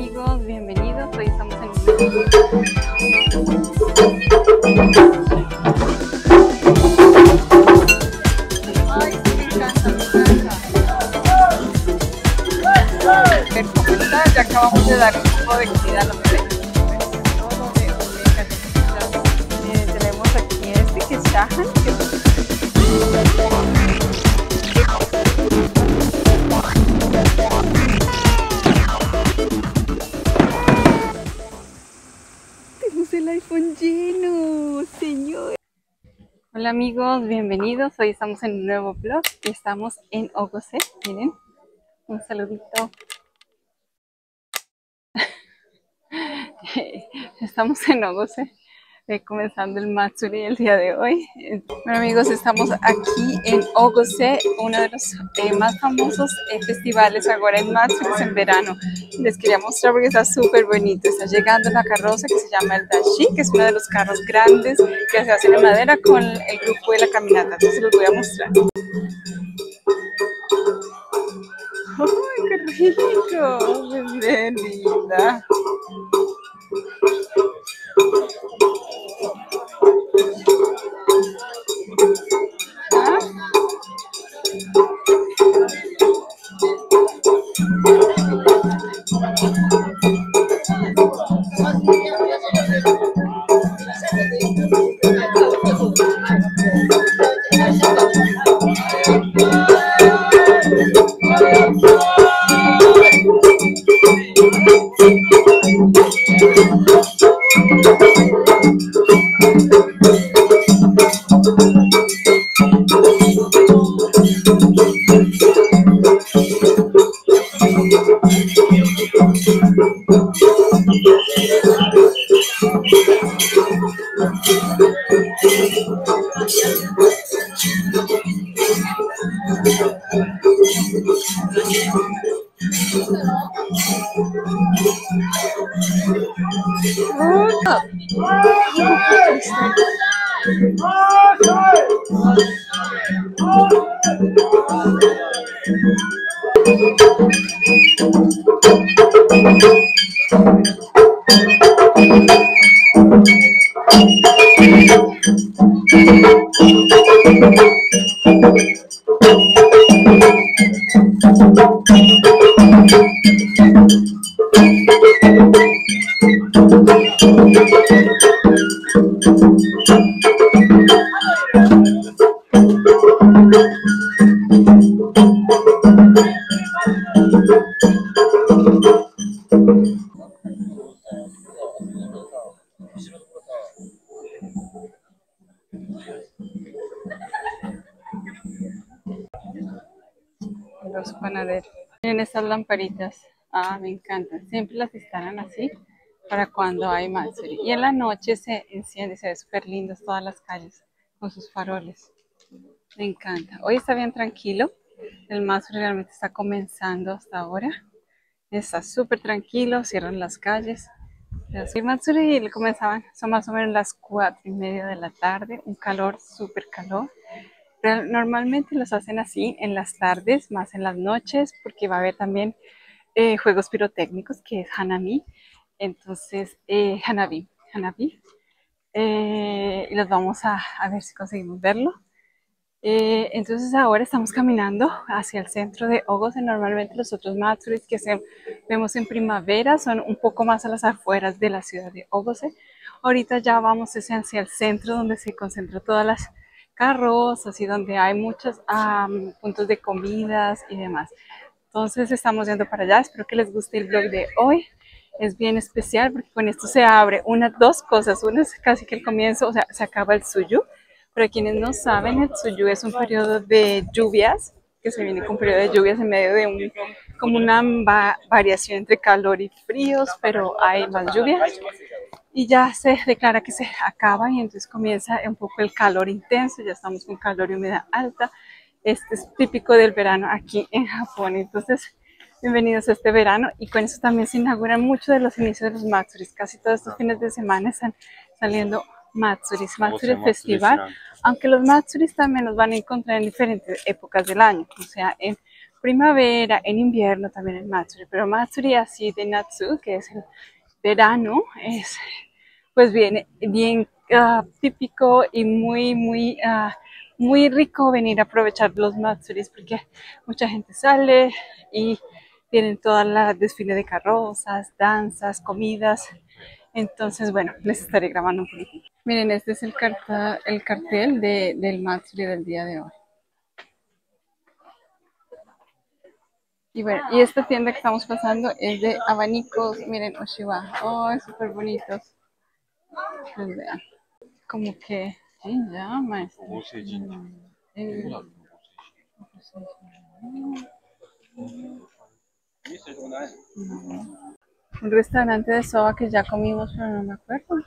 amigos, bienvenidos. Hoy estamos en un Ay, sí, me encanta, me encanta. Ya acabamos de dar un poco de comida a los peces. Todo de tenemos aquí este que es Shahan, tenemos el iPhone lleno, señor. Hola amigos, bienvenidos. Hoy estamos en un nuevo vlog y estamos en Ogose. Miren, un saludito. Estamos en Ogose, comenzando el Matsuri el día de hoy. Bueno amigos, estamos aquí en Ogose, uno de los más famosos festivales ahora en Matsuri en verano. Les quería mostrar porque está súper bonito. Está llegando la carroza que se llama el Dashi, que es uno de los carros grandes que se hacen en madera con el grupo de la caminata. Entonces los voy a mostrar. ¡Ay, qué rico! ¡Qué linda! Los panaderos. Miren estas lamparitas. Ah, me encantan. Siempre las instalan así para cuando hay Matsuri. Y en la noche se enciende, se ve súper lindas todas las calles con sus faroles. Me encanta. Hoy está bien tranquilo. El Matsuri realmente está comenzando hasta ahora. Está súper tranquilo, cierran las calles. El Matsuri comenzaban, son más o menos las 4:30 de la tarde. Un calor, súper calor. Pero normalmente los hacen así en las tardes, más en las noches, porque va a haber también juegos pirotécnicos, que es Hanami. Entonces, Hanabi. Y los vamos a ver si conseguimos verlo. Entonces ahora estamos caminando hacia el centro de Ogose. Normalmente los otros Matsuris que vemos en primavera son un poco más a las afueras de la ciudad de Ogose. Ahorita ya vamos hacia el centro donde se concentran todas las carrozas y donde hay muchos puntos de comidas y demás. Entonces estamos yendo para allá. Espero que les guste el vlog de hoy. Es bien especial porque con esto se abre dos cosas. Una es casi que el comienzo, o sea, se acaba el Tsuyu. Para quienes no saben, el Tsuyu es un periodo de lluvias, que se viene con un periodo de lluvias en medio de como una variación entre calor y fríos, pero hay más lluvias. Y ya se declara que se acaba y entonces comienza un poco el calor intenso, ya estamos con calor y humedad alta. Este es típico del verano aquí en Japón, entonces bienvenidos a este verano. Y con eso también se inauguran muchos de los inicios de los Matsuris. Casi todos estos fines de semana están saliendo Matsuris, Matsuri Festival, aunque los Matsuris también los van a encontrar en diferentes épocas del año, o sea, en primavera, en invierno también el Matsuri, pero Matsuri así de Natsu, que es el verano, es pues bien típico y muy rico venir a aprovechar los Matsuris porque mucha gente sale y tienen toda la desfile de carrozas, danzas, comidas. Entonces, bueno, les estaré grabando un poquito. Miren, este es el cartel del Matsuri del día de hoy. Y bueno, y esta tienda que estamos pasando es de abanicos. Miren, Oshiba. Oh, es súper bonitos. Pues vean. Como que se llama este. Un restaurante de soba que ya comimos, pero no me acuerdo.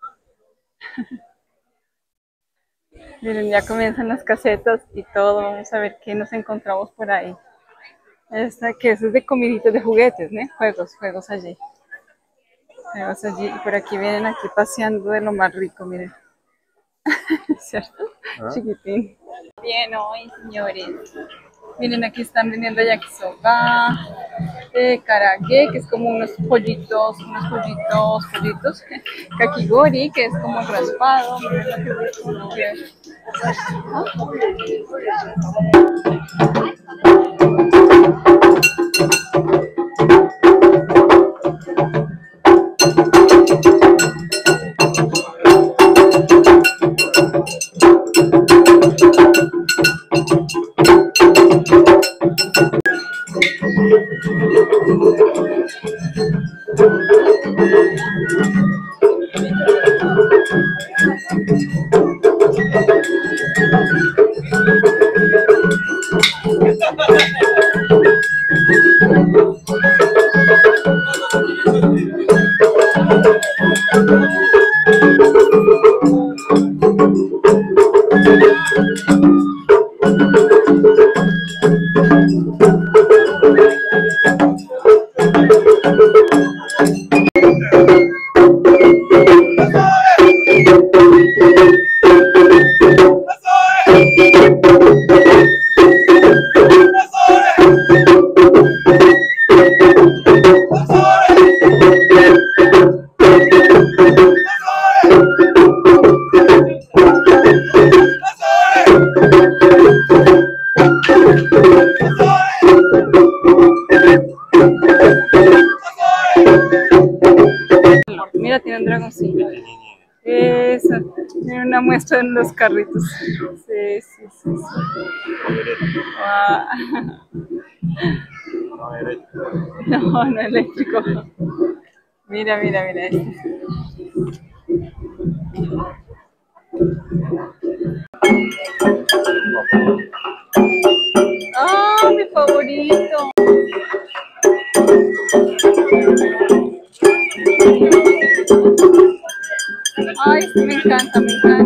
Miren, ya comienzan las casetas y todo. Vamos a ver qué nos encontramos por ahí. Esta que es de comiditas de juguetes, ¿no? Juegos allí. Juegos allí. Y por aquí vienen aquí paseando de lo más rico, miren. ¿Cierto? ¿Ah? Chiquitín. Bien hoy, señores. Miren, aquí están vendiendo yakisoba, karage, que es como unos pollitos, kakigori, que es como el raspado. Miren lo que es. Mira, tiene un dragoncillo. Eso, tiene una muestra en los carritos. Sí. Wow. No eléctrico. Mira este. ¡Ah, mi favorito! Ay, sí, me encanta.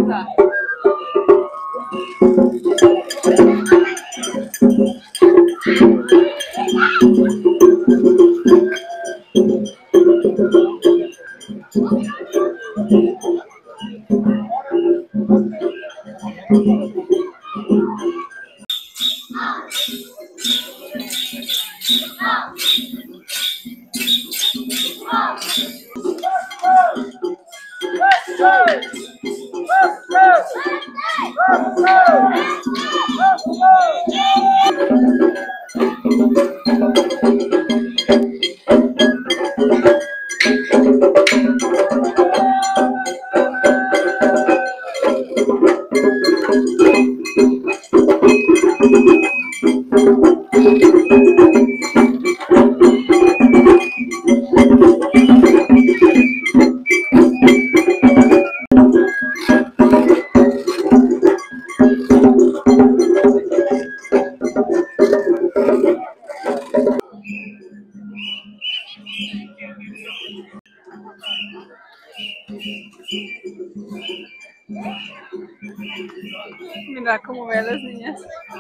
Mira cómo ve a las niñas.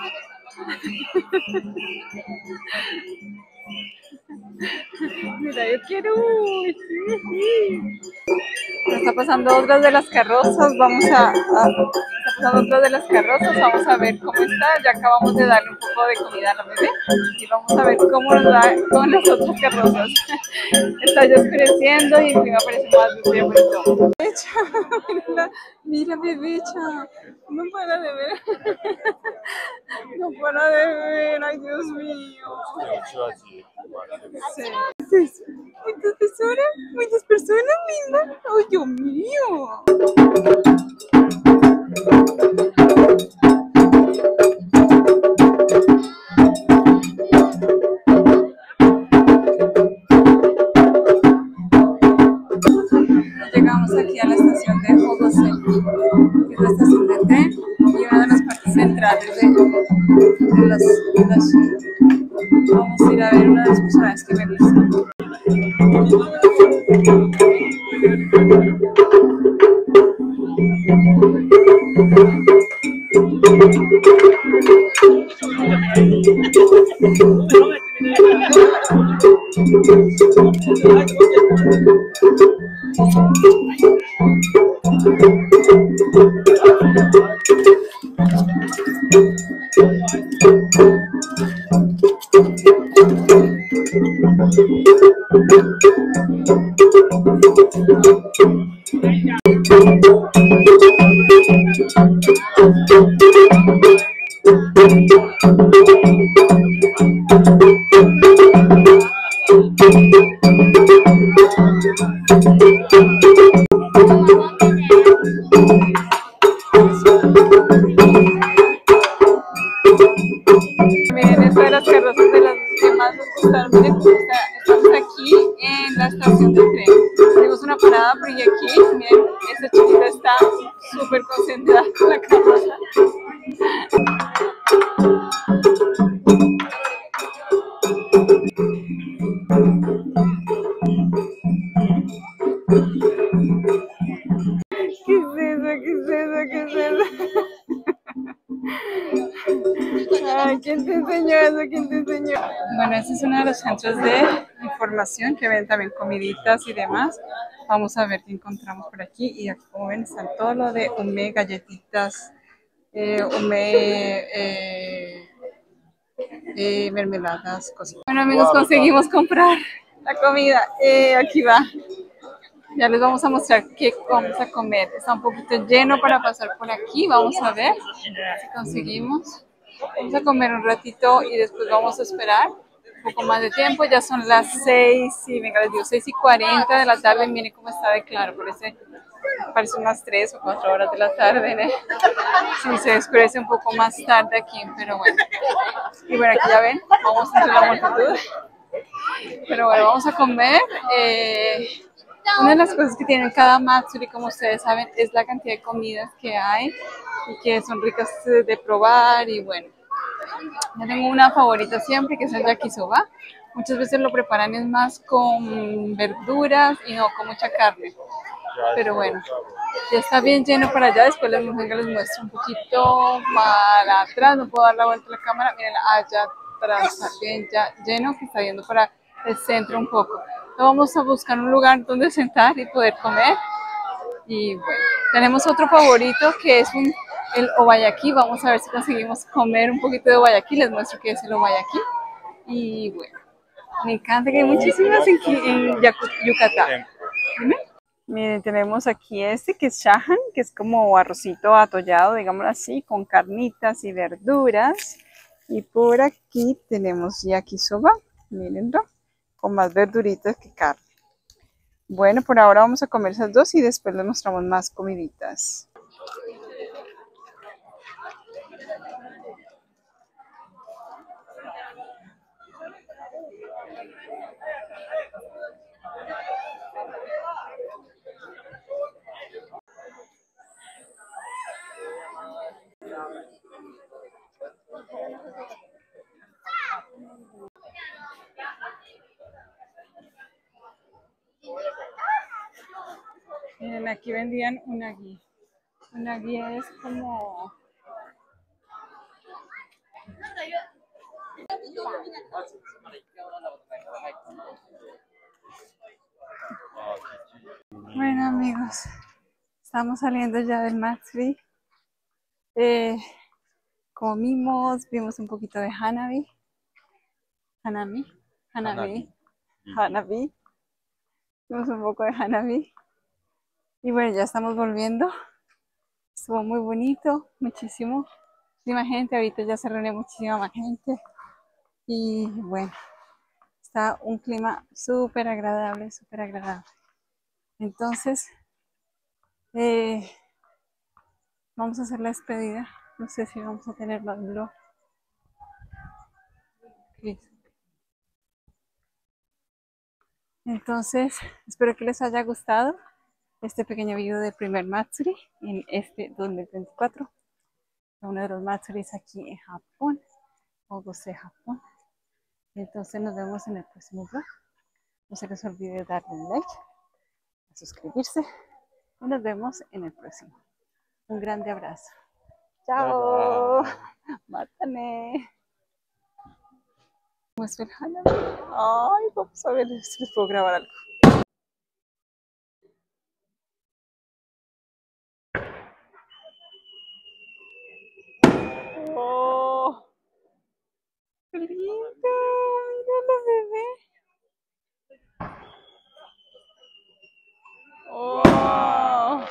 Mira, yo quiero. Sí. Está pasando otras de las carrozas. Está pasando otra de las carrozas, vamos a ver cómo está. Ya acabamos de darle un poco de comida a la bebé y vamos a ver cómo nos va con las otras carrozas. Está ya oscureciendo y el clima parece más bien bonito. Bebecha, mira bebecha, no para de ver, no para de ver, ay Dios mío. Sí. Muchas personas, linda. Ay, Dios mío. Llegamos aquí a la estación de Hogosel, que es la estación de tren y una de las partes centrales de la ciudad. Vamos a ir a ver una de las personajes que me gustan. Miren, esta de las carrozas de las que más nos gustaron. Miren, estamos aquí en la estación de tren. Tenemos una parada, pero y aquí, miren, esta chiquita está súper concentrada en la carroza. ¿Qué es eso? ¿Qué es eso? ¿Qué es eso? Ay, ¿quién te enseñó eso? ¿Quién te enseñó? Bueno, este es uno de los centros de información que ven también comiditas y demás. Vamos a ver qué encontramos por aquí. Y aquí, como ven, están todo lo de Ume, galletitas, Ume, mermeladas, cositas. Bueno, amigos, conseguimos comprar la comida. Aquí va. Ya les vamos a mostrar qué vamos a comer. Está un poquito lleno para pasar por aquí. Vamos a ver si conseguimos. Vamos a comer un ratito y después vamos a esperar un poco más de tiempo. Ya son las 6 y venga, les digo 6:40 de la tarde. Miren cómo está de claro. Parece unas 3 o 4 horas de la tarde, ¿no? Sí, se oscurece un poco más tarde aquí, pero bueno. Y bueno, aquí ya ven, vamos entre la multitud. Pero bueno, vamos a comer. Una de las cosas que tiene cada Matsuri, como ustedes saben, es la cantidad de comidas que hay y que son ricas de probar. Y bueno, yo tengo una favorita siempre, que es el yakisoba. Muchas veces lo preparan es más con verduras y no con mucha carne. Pero bueno, ya está bien lleno para allá. Después les muestro un poquito para atrás. No puedo dar la vuelta a la cámara. Miren, allá atrás está bien ya lleno, que está yendo para el centro un poco. Vamos a buscar un lugar donde sentar y poder comer. Y bueno, tenemos otro favorito que es el obayaki. Vamos a ver si conseguimos comer un poquito de obayaki. Les muestro qué es el obayaki. Y bueno, me encanta que hay muchísimas en Yucatán. ¿Dime? Miren, tenemos aquí este que es shahan, que es como arrocito atollado, digámoslo así, con carnitas y verduras. Y por aquí tenemos yakisoba, mírenlo, con más verduritas que carne. Bueno, por ahora vamos a comer esas dos y después les mostramos más comiditas. Miren, aquí vendían una guía. Una guía es como... Bueno, amigos, estamos saliendo ya del Matsuri. Eh, comimos, vimos un poquito de Hanabi. Hanami. Hanabi. Hanabi. Vimos un poco de Hanabi. Y bueno, ya estamos volviendo. Estuvo muy bonito, muchísima gente. Ahorita ya se reúne muchísima más gente. Y bueno, está un clima súper agradable, súper agradable. Entonces, vamos a hacer la despedida. No sé si vamos a tener más vlog. Entonces, espero que les haya gustado este pequeño video del primer Matsuri en este 2024. Uno de los Matsuris aquí en Japón, Ogose, Japón. Entonces nos vemos en el próximo vlog. No se les olvide darle un like, suscribirse y nos vemos en el próximo. Un grande abrazo. Chao. Mátame. Muestra el Hanabi. Ay, vamos a ver si les puedo grabar algo. Oh, qué lindo. Mira la bebé. Oh.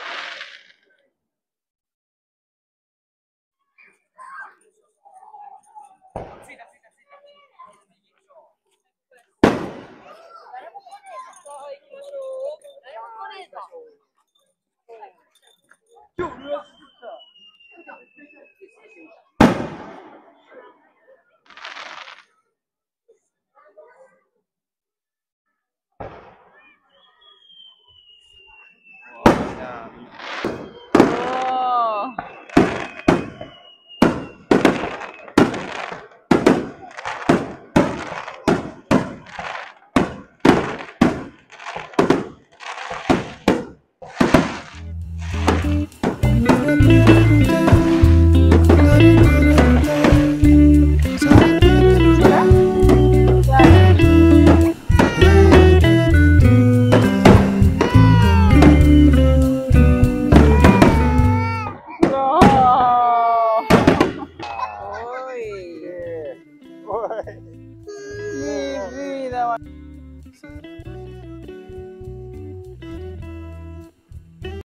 Mi vida.